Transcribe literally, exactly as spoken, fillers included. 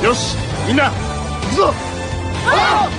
よし、みんな行くぞ。 あっ